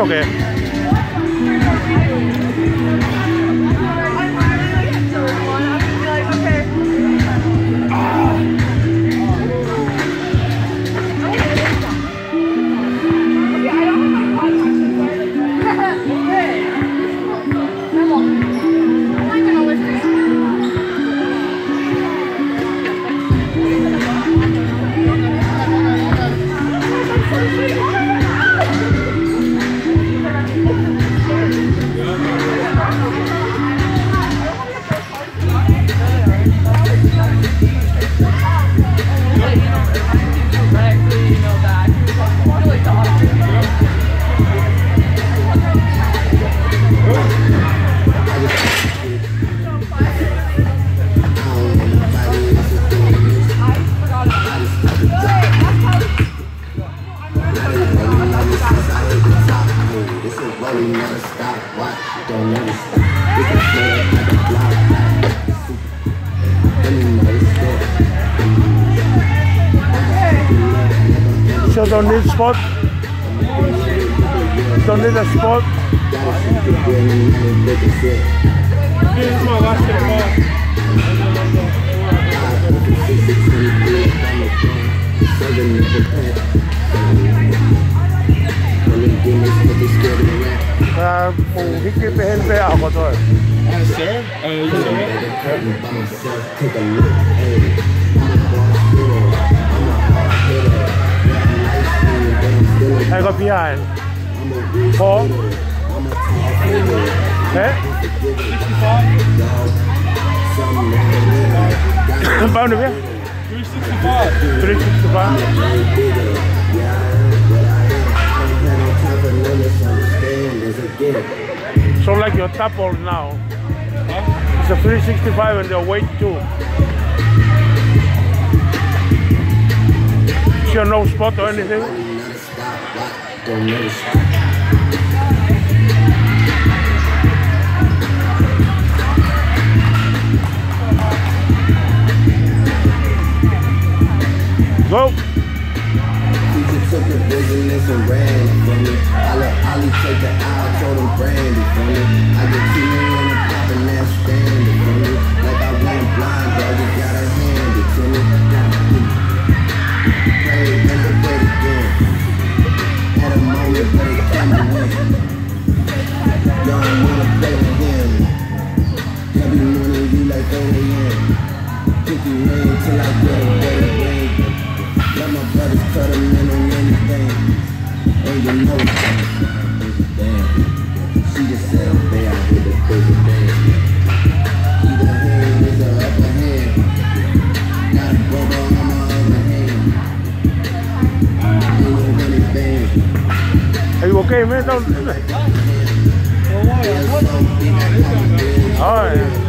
Okay. So don't need spot. Don't need a spot. Hikipihin pa ako to eh. Sir? I got behind. 4. Eh? Pound of 365. 365. So like your top ball now. Huh? It's a 365 and the weight too. Is there no spot or anything? Go! Took the business and ran from me. I let Ollie take the out, told him Brandy from me. I get 2 million and pop and that's standing from me. Like I went blind, bro, you gotta hand it to me. Pray, and I played again. Had a moment, but it came to win. Y'all don't wanna play with him. Every morning you like 8 a.m. Picky rain till I get a better rain. Let my brothers cut them in on anything. And you know damn. She just said, "They out here to play the band." Either hand is the upper hand. Got a rubber on my other hand. Ain't no anything. Are you okay, man? Don't. Alright.